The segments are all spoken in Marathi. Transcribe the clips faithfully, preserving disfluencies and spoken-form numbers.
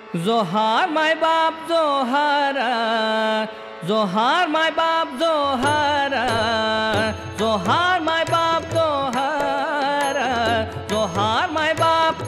जोहार माय बाप जोहार, जोहार माय बाप जोहार, जोहार माय बाप जोहार, जोहार माय बाप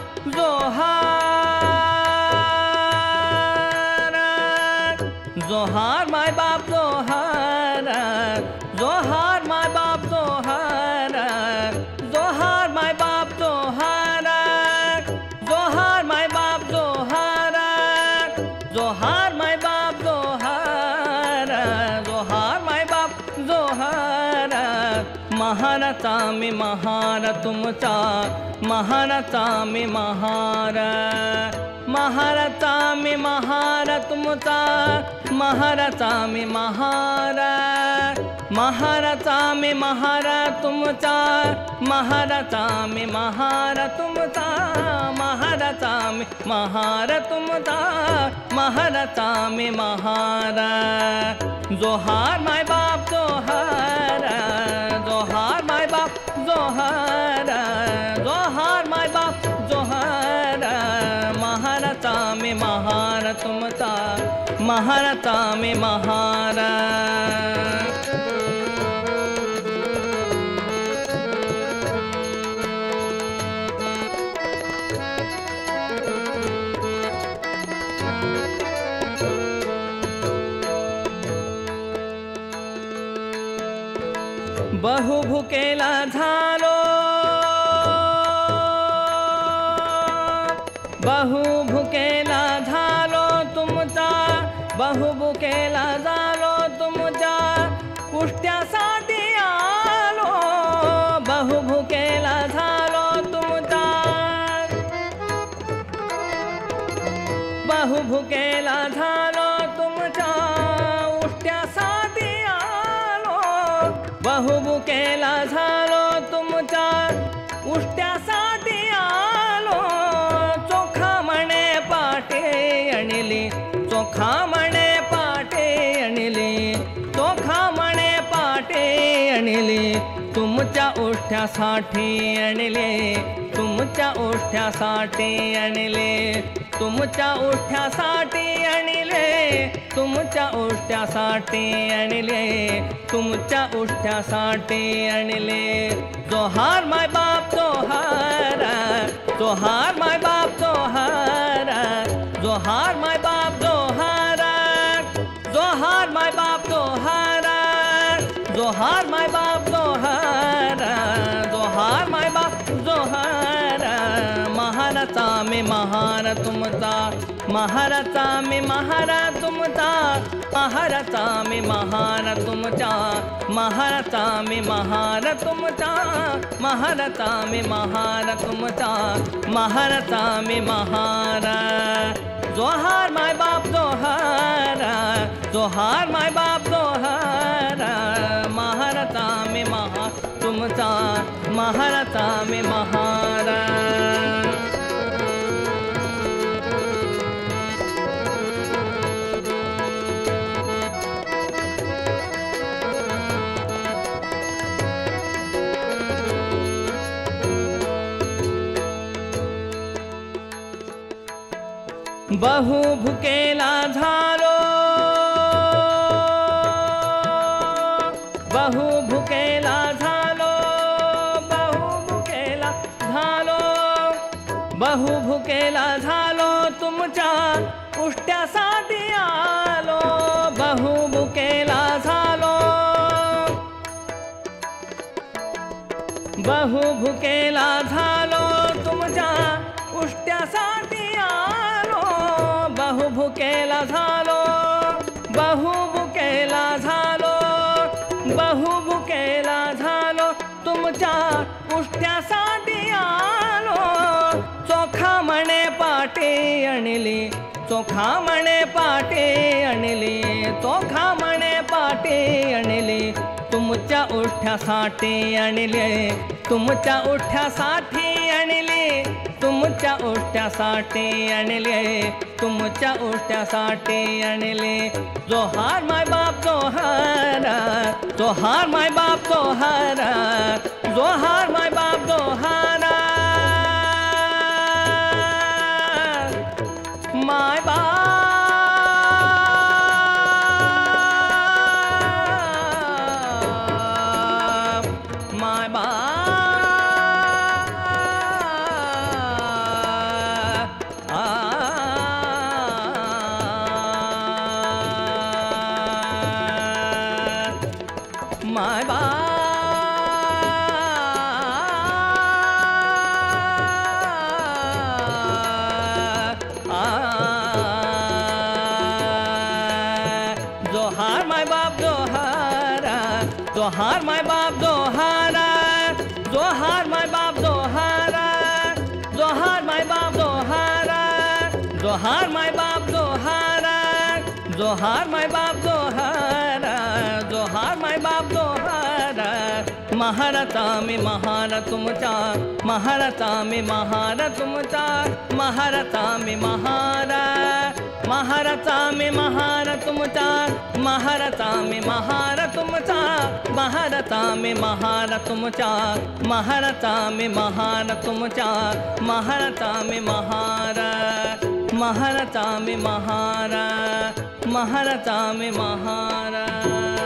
जोहार, जोहार माय बाप जोहार, जोहार माय बाप जोहार, जोहार माय बाप जोहार, जोहार माय बाप जोहार, जोहार माय बाप जोहार, जोहार माय बाप जोहार. महाराचा मी महार तुमचा, महाराचा मी महार, महाराचा मी महार तुमचा, महाराचा मी महार, महाराचा मी महार तुमचा, महाराचा मी महार तुमचा, महाराचा मी महार तुमचा, महाराचा मी महार. जोहार माय बाप जोहार, जोहार माय बाप जोहार, जोहार माय बाप जोहार. महाराचा मी महार तुमचा, महाराचा मी महार. बहु भुकेला झालो, बहु भुकेला झालो तुमचा, बहु भुकेला झालो तुमच्या कुष्ट्यासाठी आलो, बहु भुकेला झालो तुमचा, बहु भुकेला झालो तुमच्या उष्ट्यासाठी आलो, बहु भुकेला झालो तुमच्या उष्ट्यासाठी आलो. चोखा म्हणे पाटे आणली, चोखा म्हणे पाटे आणली, चोखा म्हणे पाटे आणली, तुमच्या उष्ट्यासाठी आणले, तुमच्या उष्ट्यासाठी आणले, तुमच्या उष्ट्यासाठी आणले, तुमच्या उष्ट्यासाठी आणले, तुमच्या उष्ट्यासाठी आणले. जोहार माय बाप जोहार, जोहार माय बाप जोहार, जोहार माय बाप जोहार, जोहार माय बाप जोहार, जोहार माय बाप जोहार, जोहार माय बाप जोहार. महाराचा मी महार तुमचा, महाराचा मी महार तुमचा, महाराचा मी महार तुमच्या, महाराचा मी महार तुमचा, महाराचा मी महार तुमचा, महाराचा मी महार. जोहार माय बाप जोहार, जोहार माय बाप जोहार. महाराचा मी महार तुमचा, महाराचा मी महार. बहु भुकेला झालो, बहु भुकेला झालो, बहु भुकेला झालो, बहु भुकेला झालो तुमच्या उष्ट्यासाठी आलो, बहु भुकेला झालो, बहु भुकेला झालो तुमच्या उष्ट्यासाठी आलो, बहु भुकेला झालो, बहु भुकेला झालो, बहु भुकेला झालो तुमच्या उष्ट्यासाठी आलो. चोखा म्हणे पाटे आणली, चोखा म्हणे पाटे आणली, चोखा म्हणे पाटे आणली, तुमच्या उष्ट्यासाठी आणले, तुमच्या उष्ट्यासाठी आणले, तुमच्या उष्ट्यासाठी आणले, तुमच्या उष्ट्यासाठी आणले. जोहार माय बाप जोहार, जोहार माय बाप जोहार, जोहार माय बाप जोहार. माय बाप जोहार माय बाप जोहारा, जोहार माय बाप जोहारा, जोहार माय बाप जोहारा, जोहार माय बाप जोहारा, जोहार माय बाप जोहारा, जोहार माय बाप जोहारा। महारता में महार तुमचा, महारता में महार तुमचा, महारता में महारा, महारता में महार तुमचा, महारता में महार तुमचा, महारता में महार तुमचा, महारता में महार तुमचा, महारता में महारा, महारता में महारा, महारता में महारा।